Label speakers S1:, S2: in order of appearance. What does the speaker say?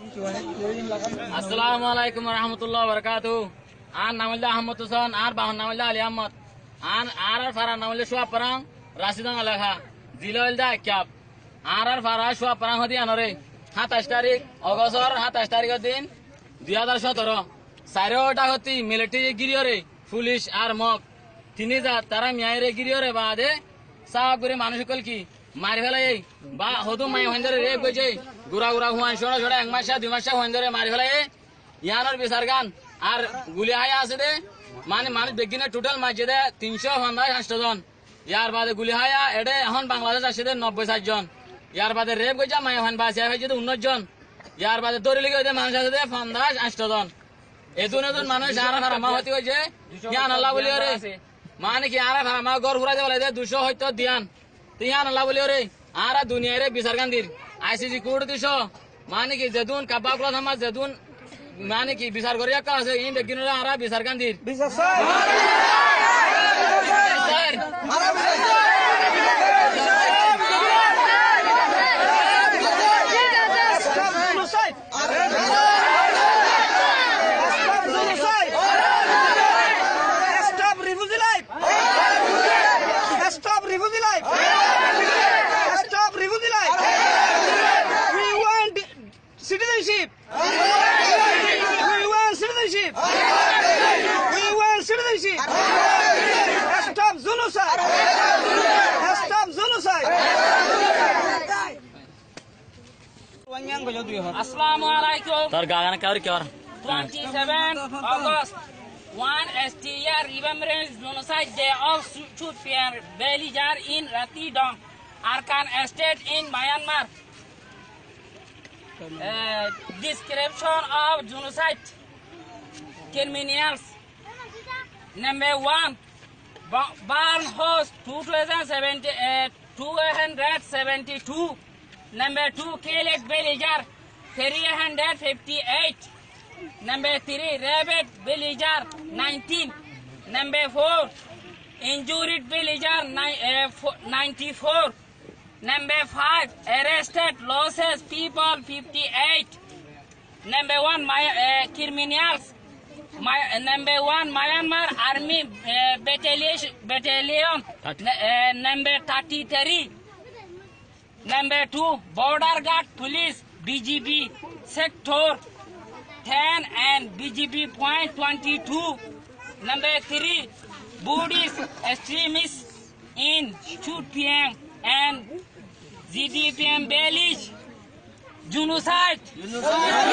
S1: Assalamualaikum warahmatullahi wabarakatuh. An namanya Ahmad Husain, an bahan namanya Ali Ahmad. An Farah namanya Chut Pyin Rathedaung Alakha. Zilal da Kyab. Farah Chut Pyin hodi anore. 27 তারিখ অগস্টর 27 তারিখের দিন 2017 সাইরোটা হতি military গিরিয়রে police আর মক তিনিজাত তারা মিয়াইরে গিরিয়রে বাদে সাগরে মানুষ কল কি মারি ফেলাই বা হদু মাই হন্দরে রে গজে গুরা গুরা হুয়ান ছড়া ছড়া এক মাস 2 মাস হন্দরে মারি ফেলাই ইয়ানোর বিচার গান আর গুলি হায়া আছে দে মানে মানুষ বেগিনে টোটাল মাঝে দে 358 জন ইয়ার বাদে গুলি হায়া এডে এখন বাংলাদেশ আছে দে 90 জন ইয়ার বাদে রেপ গজা মাই হন বাসে হয়ে যদি 19 জন ইয়ার বাদে দড়ি লিগে দে মানুষ আছে দে 58 জন এদুন মানুষ আর হারামা হতি হইছে ইয়ান আল্লাহ বলি রে মানে কি আর হারামা গর ঘুরা দে বলে দে 200 হয়তো দিয়ান ইয়ান আল্লাহ বলি রে আর দুনিয়ারে বিচার গান্দির আইসিজি কোড 200 মানে কি যেদুন কাবাকলা থামা যেদুন মানে কি বিচার করিয়া কা আছে ইন বেগিনরা আর বিচার গান্দির বিচার sir
S2: Citizenship. We want citizenship. We want citizenship. Stop genocide. Stop genocide.
S1: Assalamualaikum. Tar gagan ka aur kya?
S3: 27 August. One STR remembrance genocide day of Chut Pyin Rohingya in Rathedaung, Arkan Estate in Myanmar. Description of genocide criminals. Number 1, Barn host 272. Number 2, killed villager 358. Number 3, rabid villager 19. Number 4, injured villager 94. Number 5, arrested losses people 58. Number 1, criminals. Number 1, Myanmar Army battalion. Number 33. Number 2, border guard police BGB sector 10 and BGB point 22. Number 3, Buddhist extremists in Chut Pyin and ZDPM village. Genocide.